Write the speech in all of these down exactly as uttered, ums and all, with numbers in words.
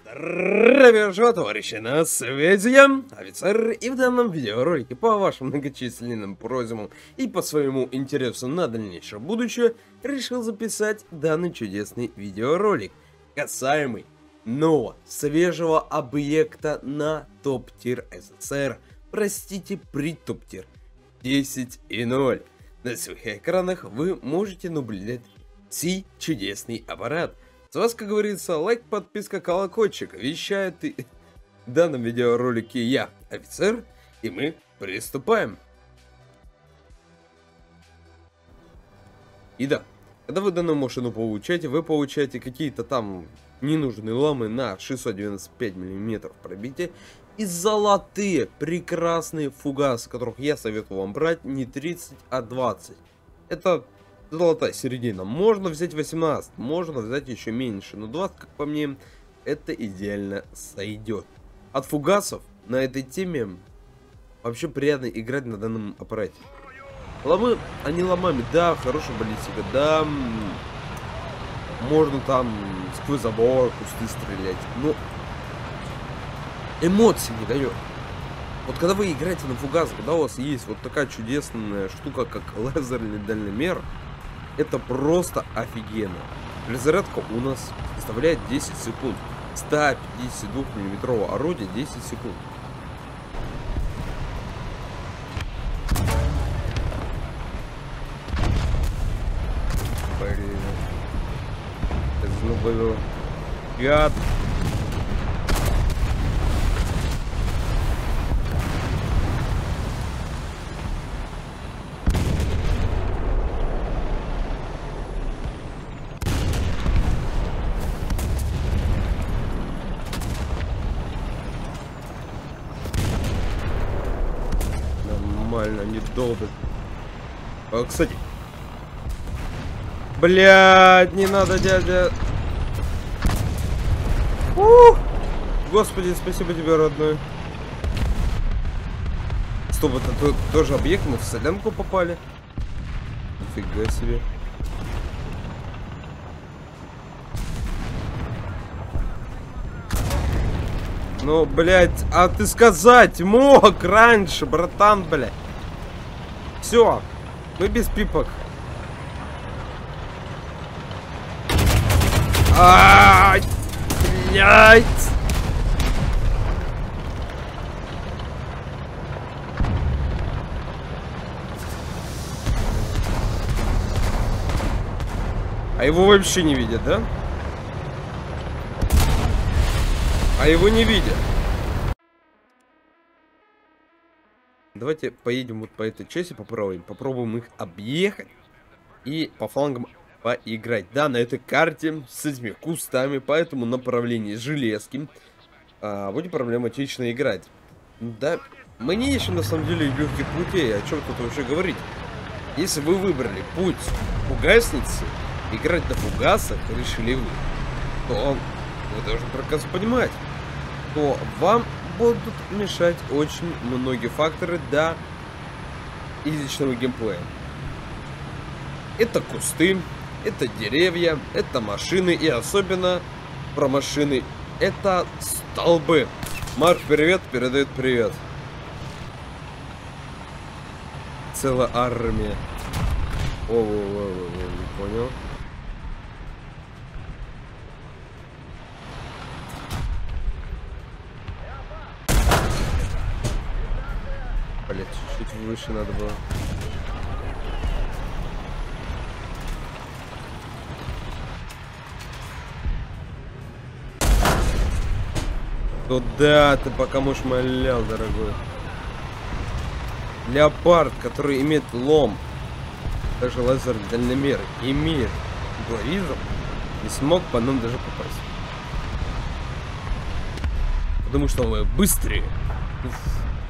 Здравия желаю, товарищи, на связи я, офицер, и в данном видеоролике по вашим многочисленным просьбам и по своему интересу на дальнейшее будущее решил записать данный чудесный видеоролик, касаемый нового, свежего объекта на топ-тир СССР, простите, при топ-тир десять и ноль. На своих экранах вы можете наблюдать сей чудесный аппарат. С вас, как говорится, лайк, подписка, колокольчик. Вещает и в данном видеоролике я, офицер, и мы приступаем. И да, когда вы данную машину получаете, вы получаете какие-то там ненужные ламы на шестьсот девяносто пять миллиметров пробития и золотые прекрасные фугасы, которых я советую вам брать не тридцать, а двадцать. Это золотая середина. Можно взять восемнадцать, можно взять еще меньше, но двадцать, как по мне, это идеально сойдет. От фугасов на этой теме вообще приятно играть на данном аппарате. Ломы, они ломами, да, хорошая баллистика, да, можно там сквозь забор, кусты стрелять, но эмоций не дает. Вот когда вы играете на фугас, когда у вас есть вот такая чудесная штука, как лазерный дальномер, это просто офигенно. Перезарядка у нас составляет десять секунд. сто пятьдесят два миллиметрового орудия десять секунд. Блин. Знубаю. Гад. Нормально, не долбят. А, кстати. Блядь, не надо, дядя. Ух! Господи, спасибо тебе, родной. Стоп, это тут тоже объект, мы в солянку попали. Нифига себе. Ну, блядь, а ты сказать мог раньше, братан, блядь. Все, мы без пипок. Ай, блядь. А его вообще не видят, да? А его не видят. Давайте поедем вот по этой части, попробуем. Попробуем их объехать и по флангам поиграть. Да, на этой карте с этими кустами, по этому направлению железки а, будет проблематично играть. Да, мы не ищем на самом деле легких путей. О чем тут вообще говорить? Если вы выбрали путь фугасницы, играть на фугасах решили вы, то вы должны прекрасно понимать, то вам будут мешать очень многие факторы до изичного геймплея. Это кусты, это деревья, это машины и особенно про машины это столбы. Марк, привет, передает привет. Целая армия. О-о-о-о-о, не понял. Блять, чуть-чуть выше надо было. Туда ты пока можешь молял, дорогой. Леопард, который имеет лом, даже лазерный дальномер, имеет дуализм, не смог по нам даже попасть. Потому что мы быстрее. Уф.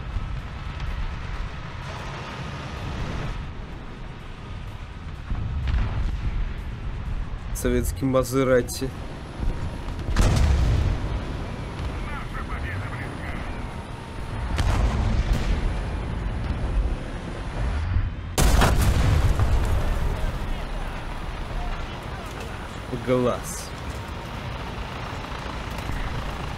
Советский Мазерати. Глаз.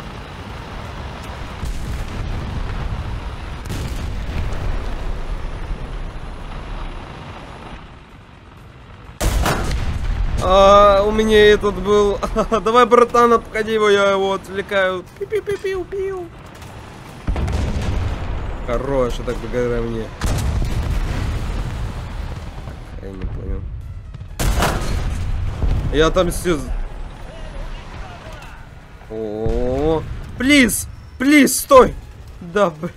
А, у меня этот был. Давай, братан, обходи его, я его отвлекаю. Пиу-пиу-пиу-пиу. Хорош, так благодаря мне. Я не понял. Я отомстил. О, плиз, плиз, стой. Да, б.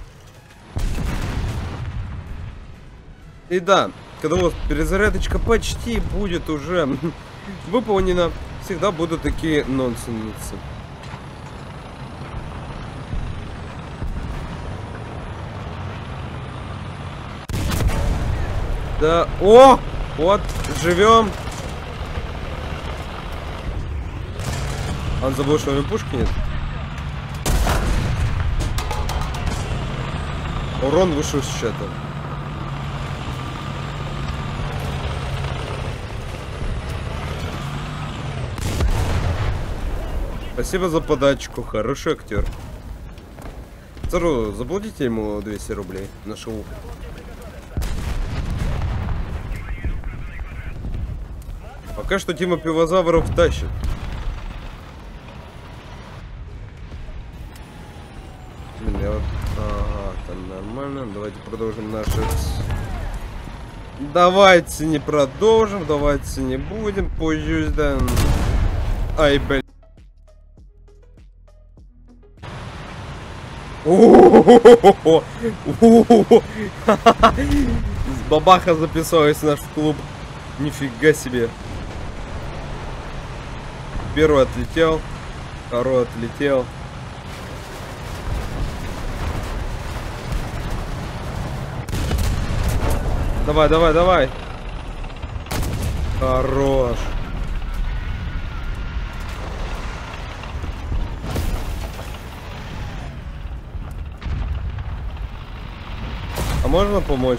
И да, когда у вас перезарядочка почти будет уже выполнена, всегда будут такие нонсенсы. Да, о, вот, живем. Он забыл, что у него пушки нет. Урон вышел с чата. Спасибо за подачку, хороший актер. Цару, заплатите ему двести рублей на шоу. Пока что Тима Пивозавров тащит. Блин, я вот... Ага, там нормально. Давайте продолжим наши... Давайте не продолжим, давайте не будем. Позже, да. Ай, блин. Бабаха записалась в наш клуб. Нифига себе. Первый отлетел. Второй отлетел. Давай, давай, давай. Хорош. А можно помочь?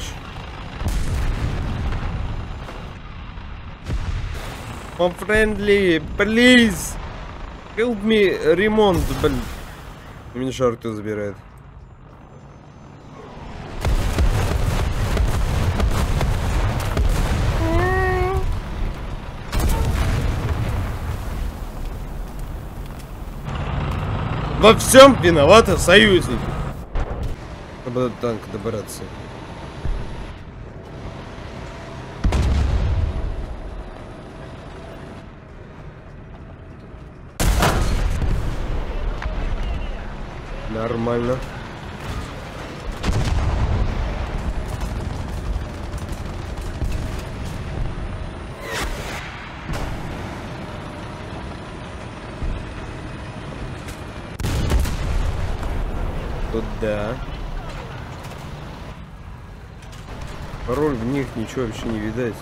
I'm friendly, please. Help me ремонт, блин. Меня шарты забирает. Во всем виноваты союзники. Чтобы до танка добраться. Нормально. Туда. Пароль в них ничего вообще не видать.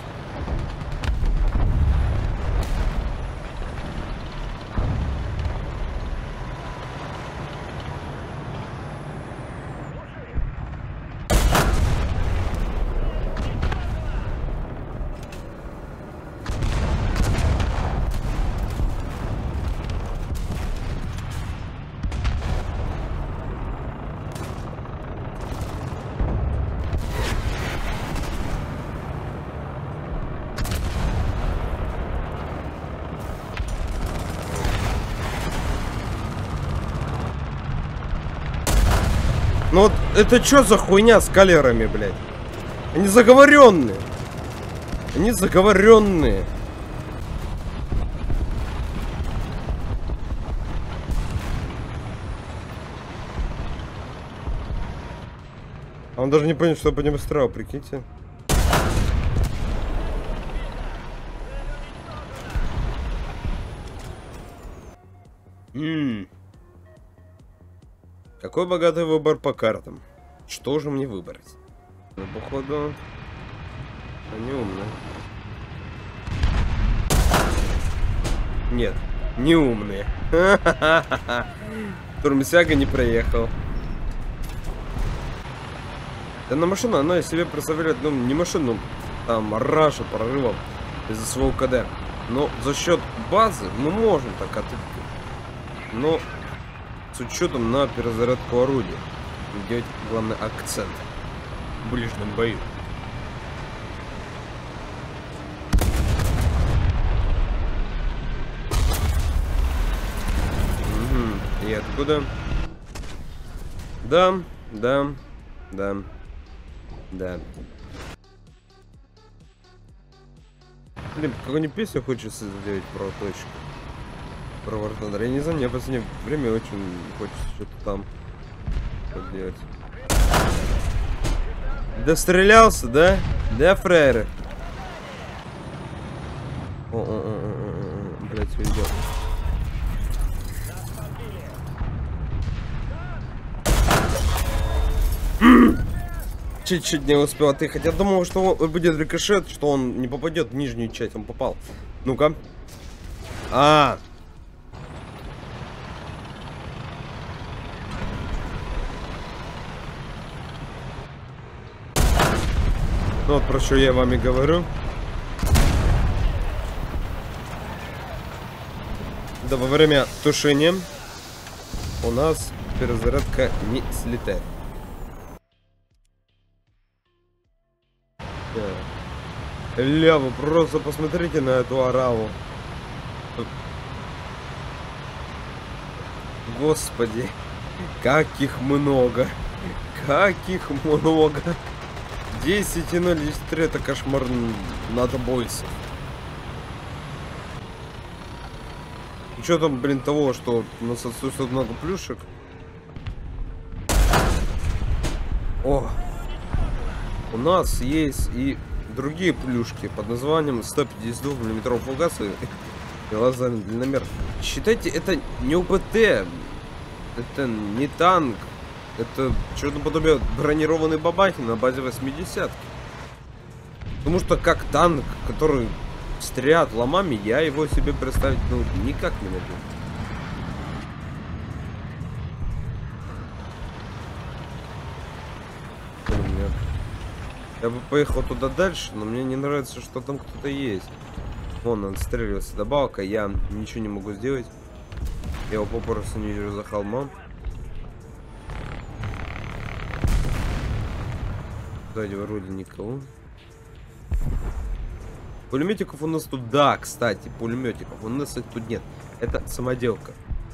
Ну вот это что за хуйня с калерами, блядь? Они заговоренные. Они заговоренные. А он даже не понял, что я по нему стрелял, прикиньте. Ммм. Какой богатый выбор по картам. Что же мне выбрать? Ну, походу... Они умные. Нет, не умные. Турмсяга не проехал. Да на машину она из себя представляет, ну, не машину, там, раша прорывом из-за своего КД. Но за счет базы мы можем так отыграть. Но с учетом на перезарядку орудия. Делать главный акцент в ближнем бою. И откуда? Да, да, да, да. Блин, какую-нибудь песню хочется сделать про точку. Про War Thunder. Я не знаю, мне в последнее время очень хочется что-то там делать. Дострелялся, да? Да, фрейры? О, о, о, о, о, блять, видел. Чуть-чуть не успел отъехать. Я думал, что будет рикошет, что он не попадет в нижнюю часть. Он попал. Ну-ка. А. Ну вот про что я вам и говорю. Да, во время тушения у нас перезарядка не слетает. Ля, вы просто посмотрите на эту ораву. Господи, как их много. Как их много. десять ноль десять три это кошмар надо бойся. Что там, блин, того, что у нас отсутствует много плюшек? О, у нас есть и другие плюшки под названием сто пятьдесят два миллиметров фугасы и лазерный дальномер. Считайте, это не УПТ, это не танк, это что-то наподобие бронированной бабахи на базе восьмидесятки. Потому что как танк, который стреляет ломами, я его себе представить ну, никак не могу. Я бы поехал туда дальше, но мне не нравится, что там кто-то есть. Вон он отстреливается добавка, я ничего не могу сделать. Я его попросту не вижу за холмом. Сзади вроде никого. Пулеметиков у нас тут, да, кстати, пулеметиков у нас их тут нет. Это самоделка.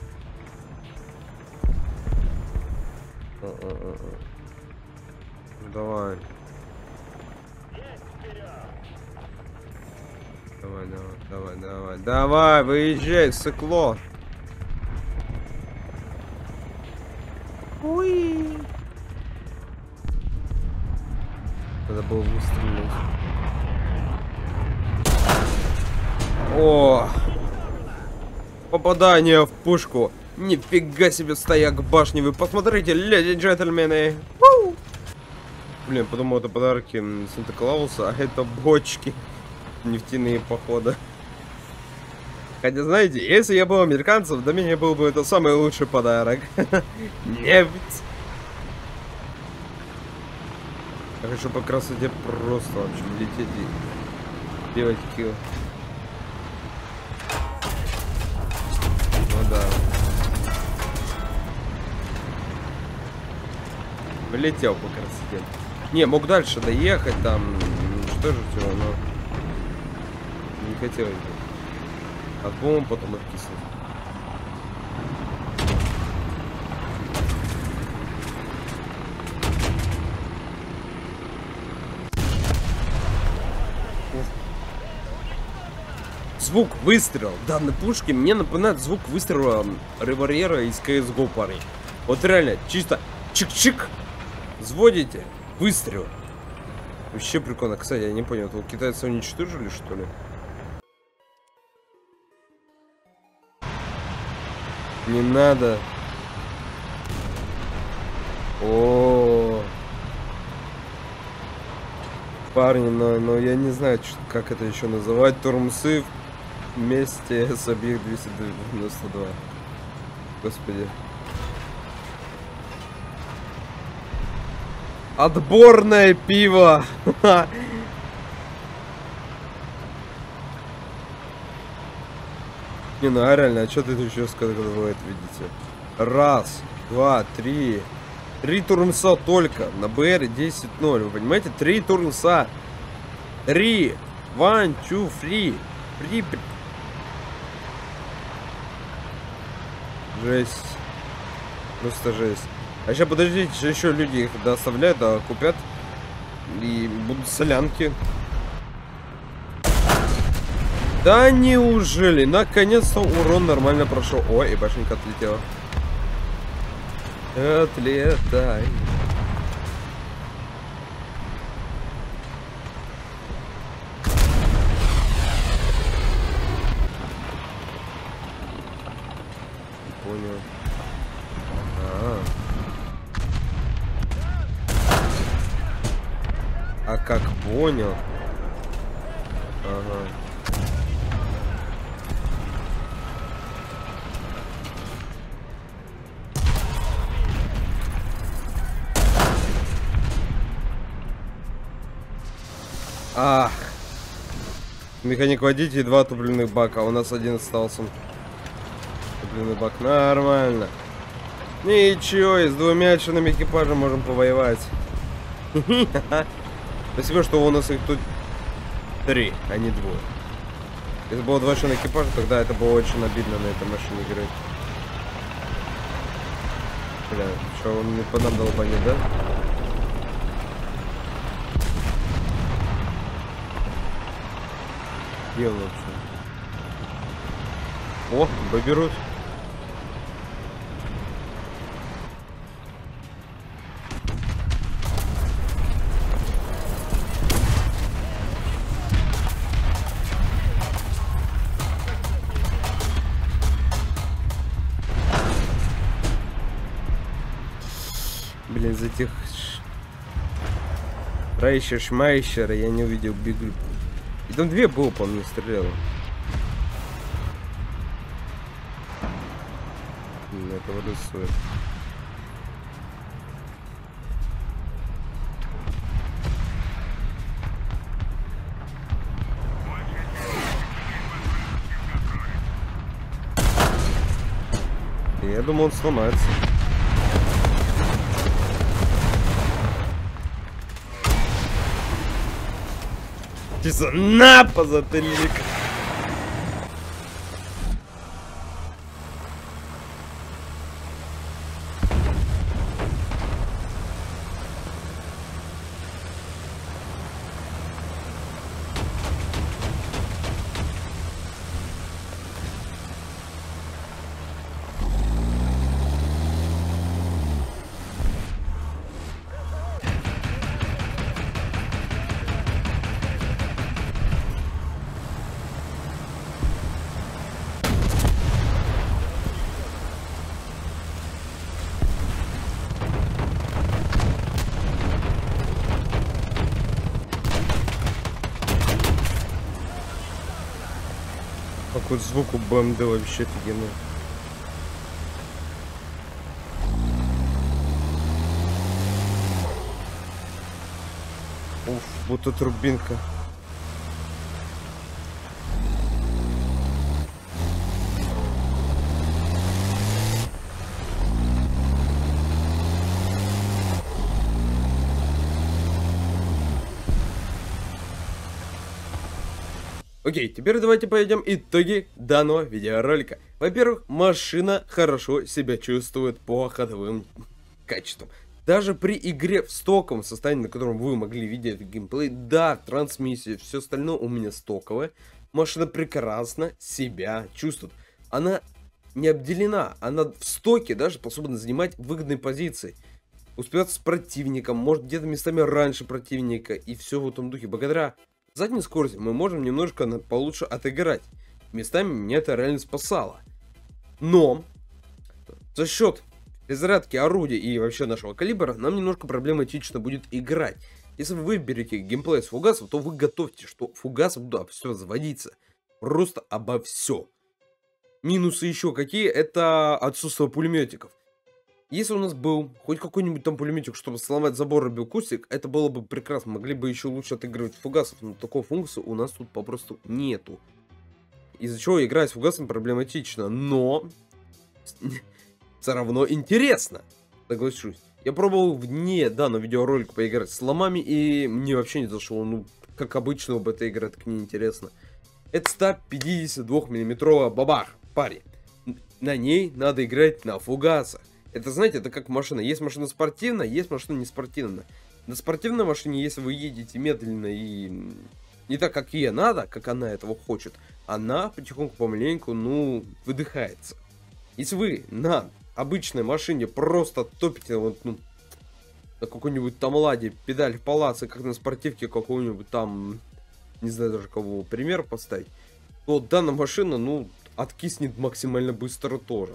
О -о -о -о. Давай. Давай, давай, давай, давай, давай, выезжай, сыкло. Ой. Надо было выстрелить. О! Попадание в пушку. Нифига себе стояк башни. Вы посмотрите, леди и джентльмены. У! Блин, подумал, это подарки Санта-Клауса, а это бочки. Нефтяные походы. Хотя, знаете, если я был американцем, для меня был бы это самый лучший подарок. Нефть. Я хочу по красоте просто вообще лететь и делать килл. Ну да. Влетел по красоте. Не, мог дальше доехать, там, что же его, но не хотелось бы. От бомб потом откиснуть. Звук выстрела данной пушки мне напоминает звук выстрела револьвера из си эс го, парень. Вот реально, чисто чик-чик. Взводите, выстрел. Вообще прикольно. Кстати, я не понял, это китайцы уничтожили, что ли? Не надо. О, парни, но, но я не знаю, как это еще называть. Турмсы вместе с объект двести девяносто два. Господи. Отборное пиво. Не, ну а реально, а что ты еще сказал, видите? Раз, два, три. Три турмса только на бэ эр десять ноль. Вы понимаете? Три турмса. Три. One, two, three. Три. Жесть. Просто жесть. А сейчас подождите, еще люди их доставляют, да, купят. И будут солянки. Да неужели? Наконец-то урон нормально прошел. Ой, и башенка отлетела. Отлетай. Понял. А, а как понял? Ага. Ах. Механик водитель, два топливных бака. У нас один остался. Топливный бак. Нормально. Ничего, и с двумя членами экипажа можем повоевать. Спасибо, что у нас их тут три, а не двое. Если было два члена экипажа, тогда это было очень обидно на этой машине играть. Бля, что он не по нам долбанет, да? Где он вообще? О, поберут. Блин, за тех Рейшер, Шмайшера я не увидел бегу. И там две было, по мне стреляло. Это воды стоит. Я думал, он сломается. Чисто на позатыльник. Какой звук у БМД вообще офигенный. Уф, будто турбинка. Окей, теперь давайте пойдем итоги данного видеоролика. Во-первых, машина хорошо себя чувствует по ходовым качествам. Даже при игре в стоковом состоянии, на котором вы могли видеть геймплей, да, трансмиссия, все остальное у меня стоковое. Машина прекрасно себя чувствует. Она не обделена, она в стоке даже способна занимать выгодные позиции. Успевать с противником, может где-то местами раньше противника и все в этом духе. Благодаря задней скорости мы можем немножко получше отыграть. Местами меня это реально спасало. Но за счет перезарядки орудия и вообще нашего калибра нам немножко проблематично будет играть. Если вы выберете геймплей с фугасов, то вы готовьте, что фугасы будут все заводиться. Просто обо все. Минусы еще какие? Это отсутствие пулеметиков. Если у нас был хоть какой-нибудь там пулеметик, чтобы сломать забор и бил кустик, это было бы прекрасно. Могли бы еще лучше отыгрывать фугасов, но такой функции у нас тут попросту нету. Из-за чего играть с фугасом проблематично, но все равно интересно, соглашусь. Я пробовал вне данного видеоролика поиграть с ломами, и мне вообще не зашло. Ну, как обычно, об этой игре так неинтересно. Это сто пятьдесят два миллиметровая бабах, парень. На ней надо играть на фугасах. Это, знаете, это как машина. Есть машина спортивная, есть машина не спортивная. На спортивной машине, если вы едете медленно и не так, как ей надо, как она этого хочет, она потихоньку, помаленьку, ну, выдыхается. Если вы на обычной машине просто топите вот, ну, на какой-нибудь там ладе, педаль в палаце, как на спортивке какого-нибудь там, не знаю даже кого пример поставить, то данная машина, ну, откиснет максимально быстро тоже.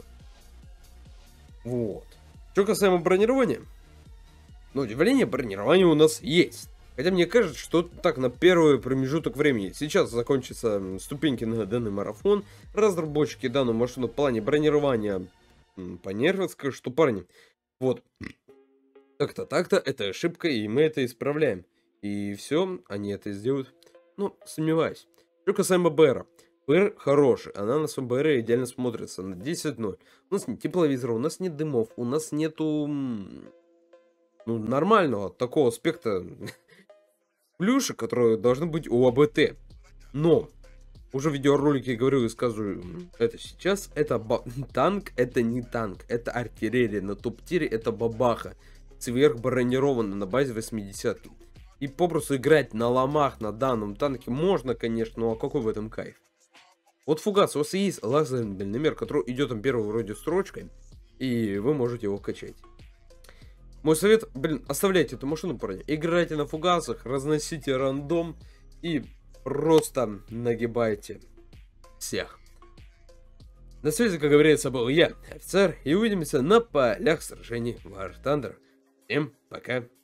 Вот. Что касаемо бронирования, ну, удивление, бронирование у нас есть. Хотя мне кажется, что так на первый промежуток времени. Сейчас закончатся ступеньки на данный марафон. Разработчики данную машину в плане бронирования понервят, скажут, что парни, вот, так-то, так-то, это ошибка, и мы это исправляем. И все, они это сделают. Ну, сомневаюсь. Что касаемо БР. БР хороший, она на своем БР идеально смотрится на десять ноль. У нас нет тепловизора, у нас нет дымов, у нас нету, ну, нормального такого аспекта плюшек, которые должны быть у АБТ. Но уже в видеоролике говорю и скажу это сейчас, это танк, это не танк, это артиллерия, на топ-тире это бабаха, сверхбронированная на базе восьмидесятки. И попросту играть на ломах на данном танке можно, конечно, но а какой в этом кайф? Вот фугас, у вас есть лазерный дальномер, который идет там первой вроде строчкой, и вы можете его качать. Мой совет, блин, оставляйте эту машину, парни. Играйте на фугасах, разносите рандом и просто нагибайте всех. На связи, как говорится, был я, офицер, и увидимся на полях сражений War Thunder. Всем пока.